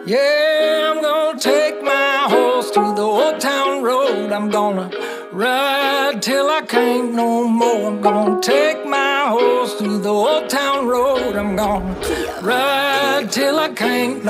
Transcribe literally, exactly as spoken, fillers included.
Yeah, I'm gonna take my horse to the old town road. I'm gonna ride till I can't no more. I'm gonna take my horse to the old town road. I'm gonna ride till I can't